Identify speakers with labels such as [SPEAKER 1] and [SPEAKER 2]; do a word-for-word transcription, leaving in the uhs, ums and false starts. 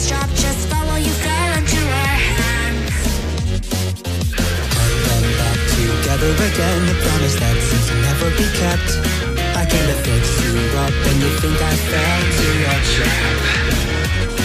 [SPEAKER 1] drop, just follow, you fell into our hands.
[SPEAKER 2] Put them back together again, a promise that seems to never be kept. I came to fix you up and you think I fell into your trap.